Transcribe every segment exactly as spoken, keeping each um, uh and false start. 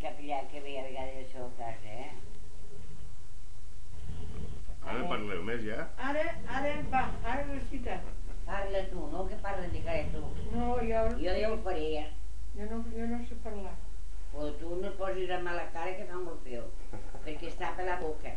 capellà que ve a vegades a la casa, eh? Ara parleu més, ja? Ara, ara, va, ara recita. Parla tu, no que parla de cara tu. No, jo... Jo ja ho faré, ja. Jo no, jo no sé parlar. Però tu no posis la mala cara que fa molt feo, perquè es tapa la boca.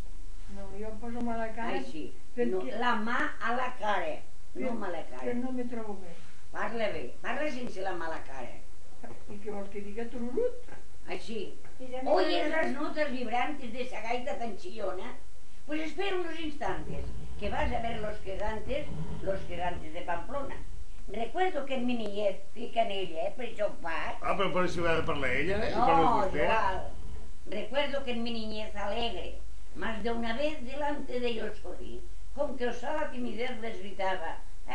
No, jo em poso mala cara... Ai, sí. perquè- No, la mà a la cara, no mala Que cara. no me trobo bé. Parla bé, parla sense la mala cara. I què vols que diga tururut? Així. Oyes las notas vibrantes de esa gaita tan chillona. Pues espera unos instantes, que vas a ver los gigantes, los gigantes de Pamplona. Recuerdo que en mi niñez fui canella, eh, per això ho faig. Ah, però per això ha de parlar ella, eh? No, igual. Recuerdo que en mi niñez alegre, más de una vez delante de ellos corrí, con que osada timidez les gritaba,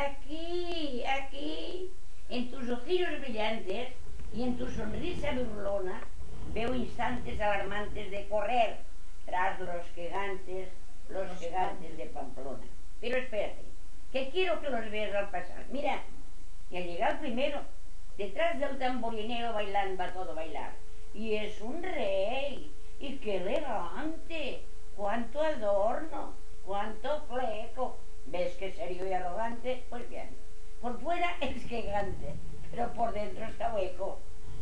aquí, aquí. En tus ojillos brillantes y en tu sonrisa burlona veo instantes alarmantes de correr tras los gigantes, los gigantes de Pamplona. Pero espérate, que quiero que los veas al pasar. Mira, y al llegar primero, detrás del tamborinero bailando a todo bailar. Y es un rey, y qué elegante, cuánto adorno, cuánto fleco. ¿Ves que serio y arrogante? Pues bien, por fuera es gigante, pero por dentro está hueco.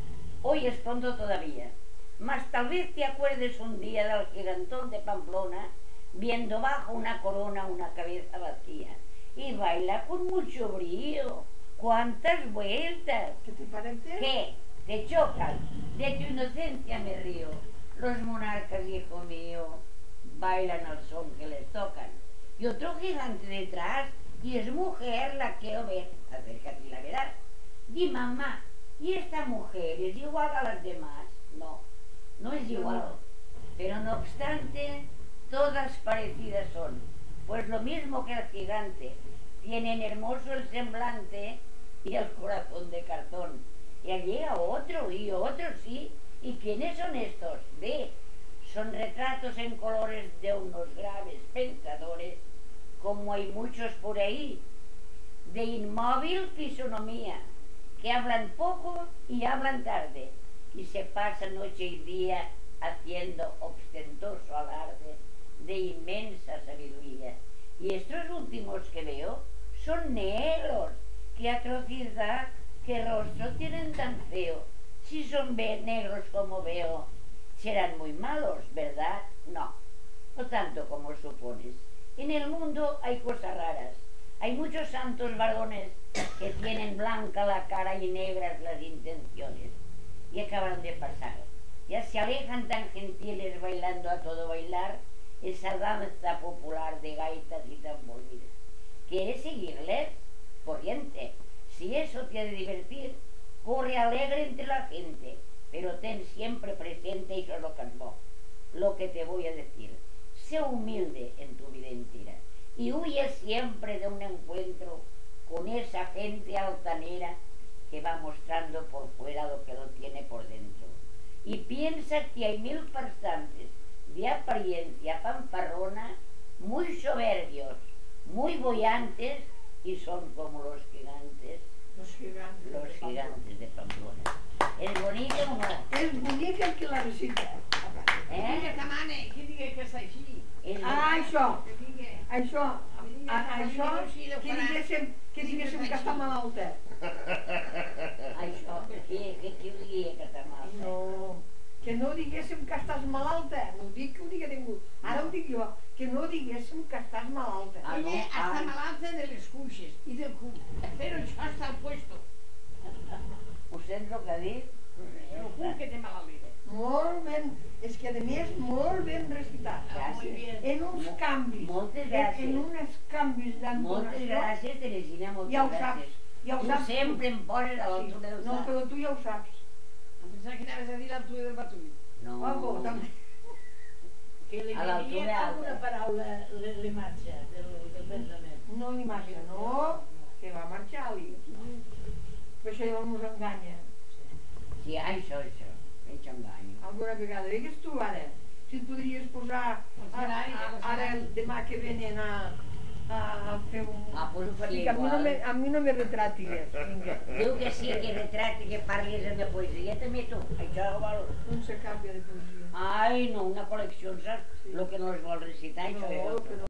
Hoy es pronto todavía, mas tal vez te acuerdes un día del gigantón de Pamplona, viendo bajo una corona una cabeza vacía, y baila con mucho brío. ¡Cuántas vueltas! ¿Qué te parece? ¿Qué? ¿Te chocan? De tu inocencia me río. Los monarcas, hijo mío, bailan al son que les tocan. Y otro gigante detrás, y es mujer la que quiero ver. Acércate y la verás. Di, mamá, ¿y esta mujer es igual a las demás? No, no es igual. Pero no obstante, todas parecidas son. Pues lo mismo que el gigante, tienen hermoso el semblante y el corazón de cartón. Y allí llega otro y otro, sí. ¿Y quiénes son estos? Ve, son retratos en colores de unos graves pensadores, como hay muchos por ahí, de inmóvil fisonomía, que hablan poco y hablan tarde, y se pasan noche y día haciendo ostentoso alarde de inmensa sabiduría. Y estos últimos que veo son negros, qué atrocidad, qué rostro tienen tan feo. Si son negros como veo, serán muy malos, ¿verdad? No, no tanto como supones. En el mundo hay cosas raras. Hay muchos santos varones que tienen blanca la cara y negras las intenciones. Y acaban de pasar. Ya se alejan tan gentiles bailando a todo bailar esa danza popular de gaitas y tamborines. ¿Quieres seguirles? Corriente. Si eso te ha de divertir, corre alegre entre la gente, pero ten siempre presente, y solo cantó, lo que te voy a decir. Sé humilde en tu vida entera y huye siempre de un encuentro con esa gente altanera que va mostrando por fuera lo que lo tiene por dentro. Y piensa que hay mil farsantes de apariencia fanfarrona, muy soberbios, muy boyantes, y son como los gigantes, Los gigantes. los de gigantes de Pamplona. ¿Es bonito o no? Pamplona. És bonic el que la recita. Eh? Digue que mane, que digue que és així. És Ah, això, Que digue... això, a, això, que diguéssim, que diguéssim que està malalta. Això, que, que, que ho diria que està mal? No, que no diguéssim que estàs malalta, no dic que ho digui ningú, ara ho dic jo, que no diguéssim que estàs malalta. Ah, no? Ella està Ah. malalta de les cuixes i del cul, però això està al puesto. Ho sents el que ha dit? El cul que té malalida. Molt ben, és que a més molt ben recitat. Gràcies. En uns Mo- canvis, moltes en, gràcies. en uns canvis Moltes d'entonació. gràcies, Teresina, moltes Ja ho gràcies. saps, ja ho Tu saps. sempre em poses a l'altura del No, sac. però tu ja ho saps. Em pensava que anaves a dir l'altura del batull. No. Paco, també. Que li A l'altura venia alta. alguna paraula le, le marxa del, del pensament. No li marxa, no, que va marxar-li. Per això ja mos enganya. Sí, això, això. Veig enganyo. Alguna vegada, digues tu ara, si et podries posar a, a, ara el demà que venen a, a fer un... Ah, doncs ho faria Sí, que a mi no igual. me, a mi no me retratigues, vinga. Diu que sí, que retrati, que parlis de poesia, també tu. Això ho vols? No se canvia de poesia. Ai, no, una col·lecció, saps? El que no es vol recitar, això No, és... però